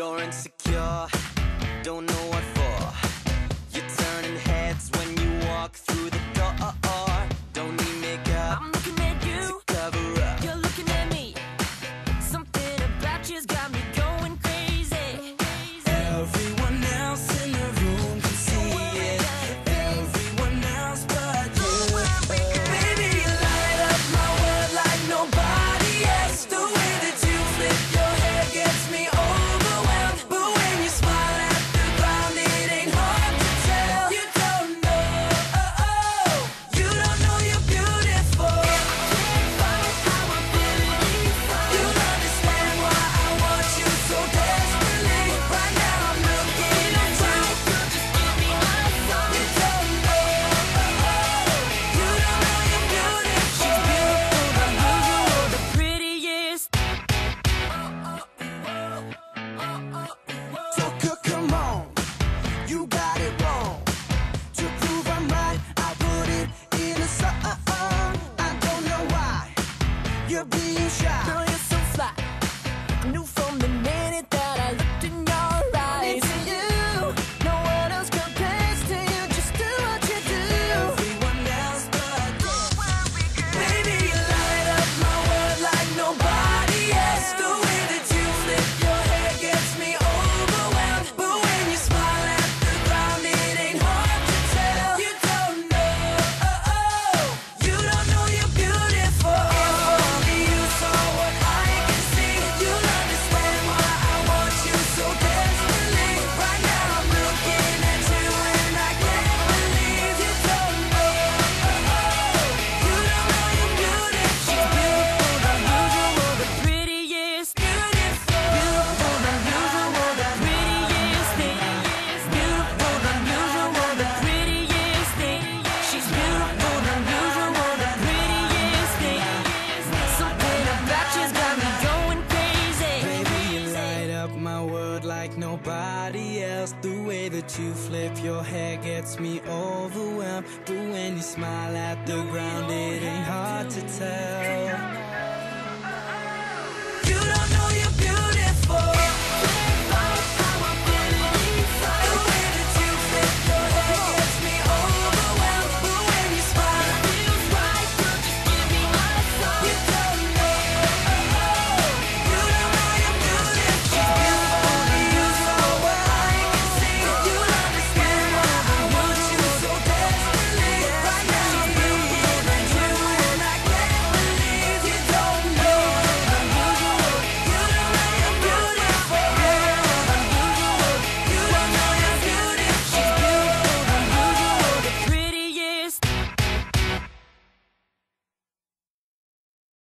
You're insecure, don't know what for. You're turning heads when you walk through the door. Don't need makeup, I'm looking at you, to cover up. you're looking at me. Something about you's got me going crazy. Everyone else in the room can see it. Everyone else but you. Baby, you light up my world like nobody else. The way that you flip your hair gets me overwhelmed. But when you smile at the ground, it ain't hard to tell. You don't know, you don't know you're beautiful. You'll understand why I want you so desperately. Right now I'm looking at you. You don't know, you don't know you're beautiful. She's beautiful, unusual, the prettiest. So come on, you got it wrong. To prove I'm right, I put it in a song. I don't know why you're being shy. Girl, you're so fly. I knew from the minute that I looked in your eyes. It's you. No one else compares to you. Just do what you do. Everyone else but you. Baby, you light up my world like nobody else. The way that you flip your hair gets me overwhelmed. But when you smile at the ground, it ain't hard to tell. You don't know, you don't know you're beautiful. If only you saw what I can see, you'll understand why I want you so desperately. Right now I'm looking at you and I can't believe you don't know, you don't know you're beautiful. She's beautiful, unusual, the prettiest. Beautiful, Beautiful, unusual, the prettiest thing. Beautiful, unusual, the prettiest thing. She's beautiful, unusual, the prettiest thing. Something about you's got me going crazy. baby, you light up my world like nobody else. The way that you flip your hair gets me overwhelmed. But when you smile at the ground, it ain't hard to tell.